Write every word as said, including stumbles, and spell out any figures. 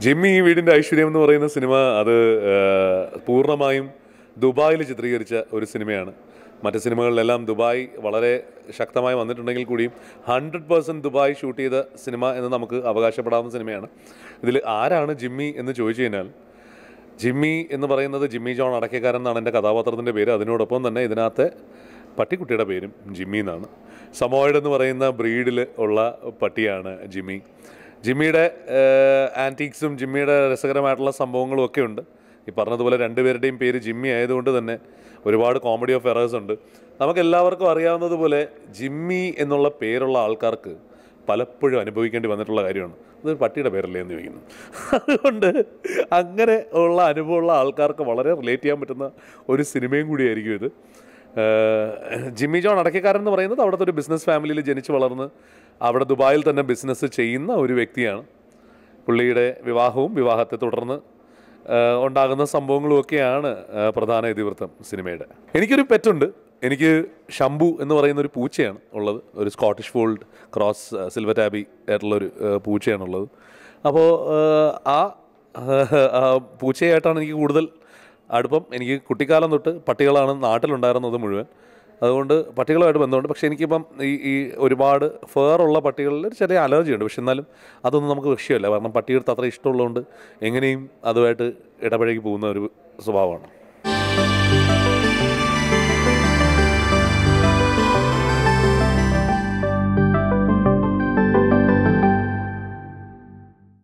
Jimmy ഈ വീടിൻ്റെ ഐശ്വര്യം എന്ന് പറയുന്ന സിനിമ അത് പൂർണ്ണമായും ദുബായിൽ ചിത്രീകരിച്ച ഒരു സിനിമയാണ്. മറ്റ് സിനിമകളിലെല്ലാം ദുബായ് വളരെ ശക്തമായി വന്നിട്ടുണ്ടെങ്കിൽ കൂടിയും ഹൺഡ്രഡ് പേഴ്സൻറ്റ് ദുബായ് ഷൂട്ട് ചെയ്ത സിനിമ എന്ന് നമുക്ക് അവകാശപ്പെടാവുന്ന സിനിമയാണ്. ഇതിൽ ആരാണ് ജിമ്മി എന്ന് ചോദിച്ചു കഴിഞ്ഞാൽ, ജിമ്മി എന്ന് പറയുന്നത് ജിമ്മി ജോൺ അടക്കക്കാരൻ എന്നാണ് എൻ്റെ കഥാപാത്രത്തിൻ്റെ പേര്. അതിനോടൊപ്പം തന്നെ ഇതിനകത്തെ പട്ടിക്കുട്ടിയുടെ പേരും ജിമ്മി എന്നാണ്. സമോയിഡ് എന്ന് പറയുന്ന ബ്രീഡിൽ ഉള്ള പട്ടിയാണ് ജിമ്മി. ജിമ്മിയുടെ ആൻറ്റീക്സും ജിമ്മിയുടെ രസകരമായിട്ടുള്ള സംഭവങ്ങളും ഒക്കെ ഉണ്ട്. ഈ പറഞ്ഞതുപോലെ രണ്ടുപേരുടെയും പേര് ജിമ്മി ആയതുകൊണ്ട് തന്നെ ഒരുപാട് കോമഡി ഓഫ് എറേഴ്സ് ഉണ്ട്. നമുക്കെല്ലാവർക്കും അറിയാവുന്നതുപോലെ ജിമ്മി എന്നുള്ള പേരുള്ള ആൾക്കാർക്ക് പലപ്പോഴും അനുഭവിക്കേണ്ടി വന്നിട്ടുള്ള കാര്യമാണ്. ഇതൊരു പട്ടിയുടെ പേരല്ലേ എന്ന് ചോദിക്കുന്നു. അതുകൊണ്ട് അങ്ങനെ ഉള്ള അനുഭവമുള്ള ആൾക്കാർക്ക് വളരെ റിലേറ്റ് ചെയ്യാൻ പറ്റുന്ന ഒരു സിനിമയും കൂടിയായിരിക്കും ഇത്. ജിമ്മി ജോൺ അടക്കക്കാരൻ എന്ന് പറയുന്നത് അവിടുത്തെ ഒരു ബിസിനസ് ഫാമിലിയിൽ ജനിച്ച് വളർന്ന് അവിടെ ദുബായിൽ തന്നെ ബിസിനസ് ചെയ്യുന്ന ഒരു വ്യക്തിയാണ്. പുള്ളിയുടെ വിവാഹവും വിവാഹത്തെ തുടർന്ന് ഉണ്ടാകുന്ന സംഭവങ്ങളും ഒക്കെയാണ് പ്രധാന ഇതിവൃത്തം സിനിമയുടെ. എനിക്കൊരു പെറ്റുണ്ട്. എനിക്ക് ഷംബു എന്ന് പറയുന്ന ഒരു പൂച്ചയാണ് ഉള്ളത്. ഒരു Scottish fold cross silver tabby ആയിട്ടുള്ളൊരു പൂച്ചയാണുള്ളത്. അപ്പോൾ ആ പൂച്ചയായിട്ടാണ് എനിക്ക് കൂടുതൽ അടുപ്പം. എനിക്ക് കുട്ടിക്കാലം തൊട്ട് പട്ടികളാണ് നാട്ടിലുണ്ടായിരുന്നത് മുഴുവൻ. അതുകൊണ്ട് പട്ടികളുമായിട്ട് ബന്ധമുണ്ട്. പക്ഷേ എനിക്കിപ്പം ഈ ഈ ഒരുപാട് ഫേറുള്ള പട്ടികളിൽ ഒരു ചെറിയ അലർജി ഉണ്ട്. പക്ഷെ എന്നാലും അതൊന്നും നമുക്ക് വിഷയമല്ല. കാരണം പട്ടിയെടുത്ത് അത്ര ഇഷ്ടമുള്ളതുകൊണ്ട് എങ്ങനെയും അതുമായിട്ട് ഇടപഴകി പോകുന്ന ഒരു സ്വഭാവമാണ്.